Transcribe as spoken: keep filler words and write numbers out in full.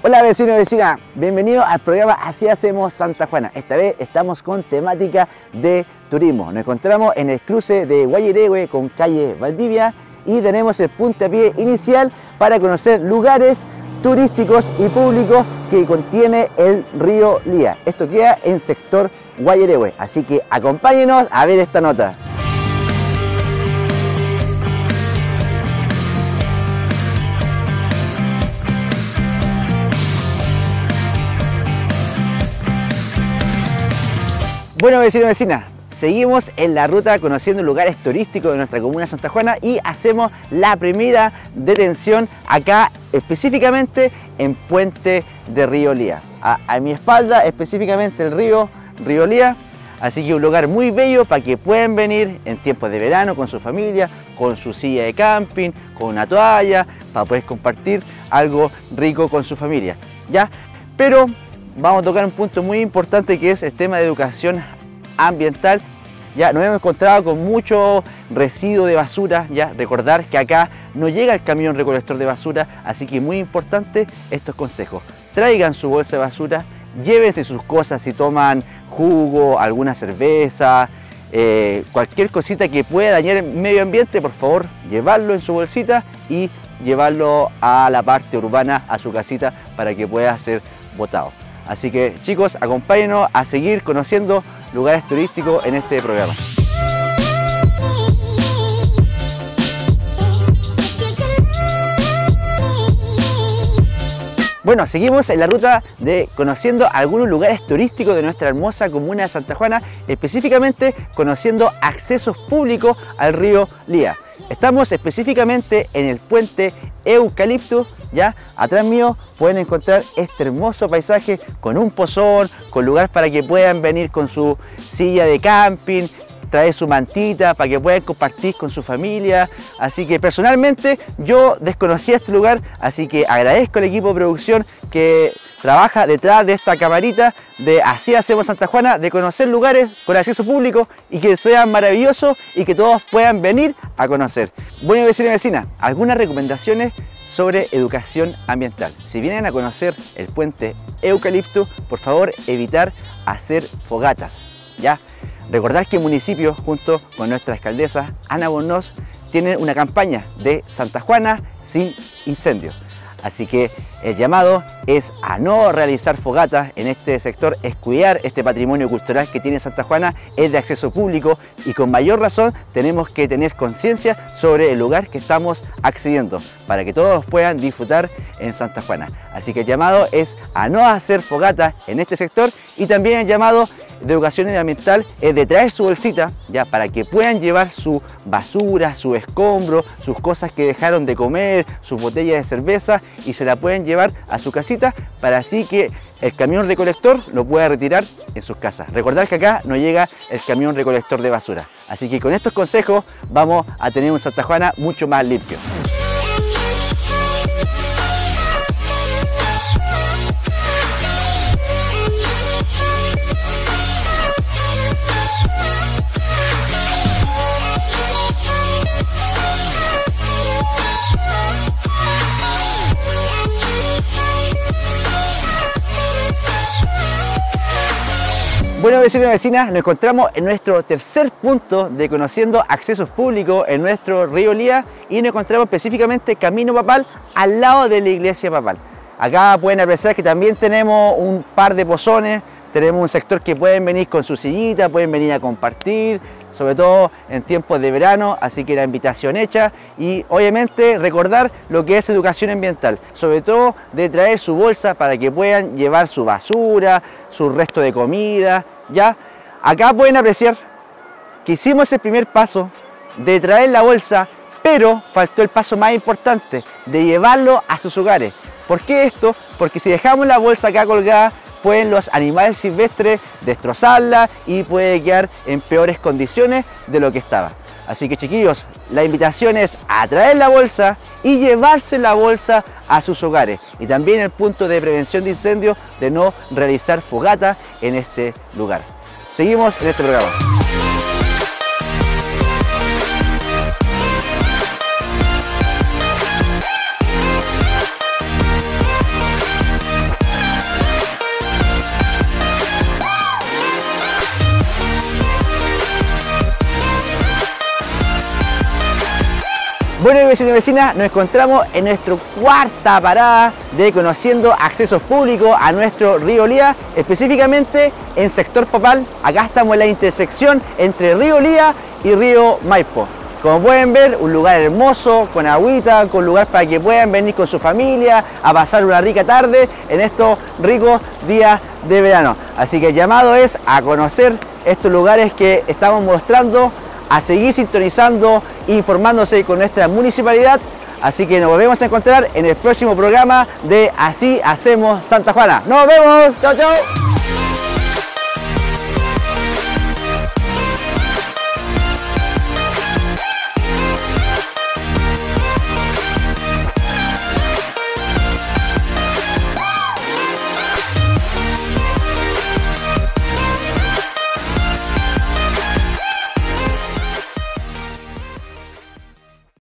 Hola vecinos y vecinas, bienvenidos al programa Así Hacemos Santa Juana. Esta vez estamos con temática de turismo. Nos encontramos en el cruce de Guayiregüe con calle Valdivia y tenemos el puntapié inicial para conocer lugares turísticos y públicos que contiene el río Lía. Esto queda en sector Guayiregüe, así que acompáñenos a ver esta nota. Bueno vecinos y vecinas, seguimos en la ruta conociendo lugares turísticos de nuestra comuna de Santa Juana y hacemos la primera detención acá específicamente en Puente de Río Lía. A, a mi espalda específicamente el río Río Lía, así que un lugar muy bello para que puedan venir en tiempos de verano con su familia, con su silla de camping, con una toalla, para poder compartir algo rico con su familia, ¿ya? Pero vamos a tocar un punto muy importante que es el tema de educación ambiental. Ya nos hemos encontrado con mucho residuo de basura, ya recordar que acá no llega el camión recolector de basura, así que muy importante estos consejos. Traigan su bolsa de basura, llévense sus cosas si toman jugo, alguna cerveza, eh, cualquier cosita que pueda dañar el medio ambiente, por favor llevarlo en su bolsita y llevarlo a la parte urbana, a su casita, para que pueda ser botado. Así que chicos, acompáñenos a seguir conociendo lugares turísticos en este programa. Bueno, seguimos en la ruta de conociendo algunos lugares turísticos de nuestra hermosa comuna de Santa Juana, específicamente conociendo accesos públicos al río Lía. Estamos específicamente en el puente Eucalipto, ya atrás mío pueden encontrar este hermoso paisaje con un pozón, con lugar para que puedan venir con su silla de camping, traer su mantita para que puedan compartir con su familia. Así que personalmente yo desconocía este lugar, así que agradezco al equipo de producción que trabaja detrás de esta camarita de Así Hacemos Santa Juana, de conocer lugares con acceso público y que sean maravillosos y que todos puedan venir a conocer. Bueno vecinos y vecinas, algunas recomendaciones sobre educación ambiental. Si vienen a conocer el puente Eucalipto, por favor evitar hacer fogatas, ¿ya? Recordar que el municipio, junto con nuestra alcaldesa Ana Bornoz, tienen una campaña de Santa Juana sin incendios. Así que el llamado es a no realizar fogatas en este sector, es cuidar este patrimonio cultural que tiene Santa Juana, es de acceso público y con mayor razón tenemos que tener conciencia sobre el lugar que estamos accediendo para que todos puedan disfrutar en Santa Juana. Así que el llamado es a no hacer fogatas en este sector y también el llamado de educación ambiental es de traer su bolsita ya para que puedan llevar su basura, su escombro, sus cosas que dejaron de comer, sus botellas de cerveza y se la pueden llevar a su casita para así que el camión recolector lo pueda retirar en sus casas. Recordad que acá no llega el camión recolector de basura. Así que con estos consejos vamos a tener un Santa Juana mucho más limpio. Bueno vecinos y vecinas, nos encontramos en nuestro tercer punto de conociendo accesos públicos en nuestro río Lía y nos encontramos específicamente Camino Papal al lado de la iglesia papal. Acá pueden apreciar que también tenemos un par de pozones, tenemos un sector que pueden venir con su sillita, pueden venir a compartir, sobre todo en tiempos de verano, así que la invitación hecha y obviamente recordar lo que es educación ambiental, sobre todo de traer su bolsa para que puedan llevar su basura, su resto de comida, ya. Acá pueden apreciar que hicimos el primer paso de traer la bolsa, pero faltó el paso más importante, de llevarlo a sus hogares. ¿Por qué esto? Porque si dejamos la bolsa acá colgada, pueden los animales silvestres destrozarla y puede quedar en peores condiciones de lo que estaba. Así que chiquillos, la invitación es a traer la bolsa y llevarse la bolsa a sus hogares. Y también el punto de prevención de incendios de no realizar fogata en este lugar. Seguimos en este programa. Bueno, vecinos y vecinas, nos encontramos en nuestra cuarta parada de Conociendo Accesos Públicos a nuestro río Lía, específicamente en sector Papal. Acá estamos en la intersección entre río Lía y río Maipo. Como pueden ver, un lugar hermoso, con agüita, con lugar para que puedan venir con su familia a pasar una rica tarde en estos ricos días de verano. Así que el llamado es a conocer estos lugares que estamos mostrando, a seguir sintonizando, informándose con nuestra municipalidad. Así que nos volvemos a encontrar en el próximo programa de Así Hacemos Santa Juana. ¡Nos vemos! ¡Chao, chao!